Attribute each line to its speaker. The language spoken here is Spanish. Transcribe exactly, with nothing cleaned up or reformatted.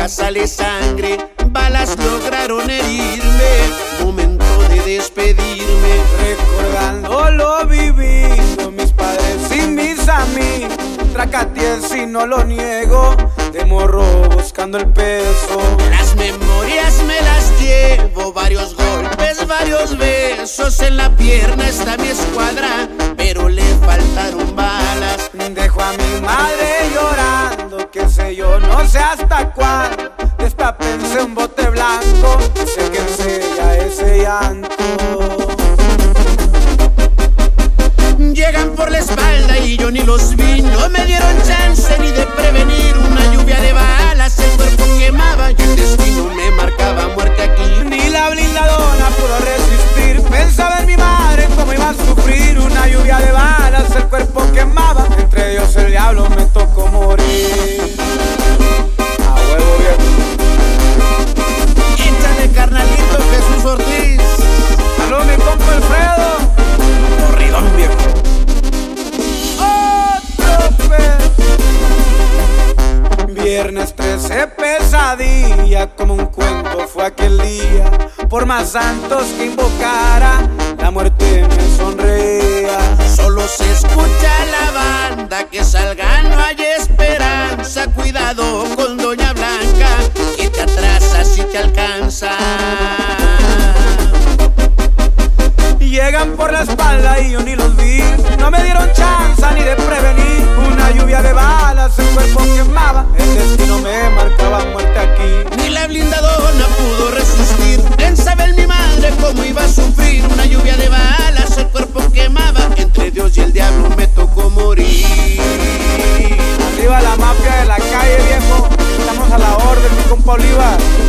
Speaker 1: boca sale sangre, balas lograron herirme. Momento de despedirme,
Speaker 2: recordando lo vivido, mis padres y mis amigos. Tracateé si no lo niego, de morro buscando el peso.
Speaker 1: Las memorias me las llevo, varios golpes, varios besos. En la pierna está mi escuadra, pero le faltaron balas.
Speaker 2: Dejo a mi madre llorando, que sé yo, no sé hasta cuándo. Destápense un bote blanco, sé que sella ese llanto.
Speaker 1: Llegan por la espalda y yo ni los vi. No me dieron chance ni de prevenir una lluvia de balas. El cuerpo quemaba y el destino me marcaba muerte aquí.
Speaker 2: Ni la blindadona pudo resistir. Pensaba en mi madre, cómo iba a sufrir una lluvia de balas. El cuerpo quemaba, entre Dios y el diablo me tocó morir. A huevo viejo.
Speaker 1: Échale, carnalito, Jesús Ortiz.
Speaker 2: Salud, mi compa Alfredo.
Speaker 1: Corridón, viejo.
Speaker 2: Viernes trece, pesadilla, como un cuento fue aquel día. Por más santos que invocara, la muerte me sonreía.
Speaker 1: Solo se escucha la banda, que salga no hay esperanza. Cuidado con Doña Blanca, que te atrasa si te alcanza.
Speaker 2: Llegan por la espalda y yo ni los vi. No me dieron chance ni de prevenir una lluvia de balas. El cuerpo quemaba, el destino me marcaba muerte aquí.
Speaker 1: Ni la blindadona pudo resistir. Pensaba en mi madre cómo iba a sufrir una lluvia de balas. El cuerpo quemaba, entre Dios y el diablo me tocó morir.
Speaker 2: Arriba la mafia de la calle, viejo. Estamos a la orden, mi compa Oliva.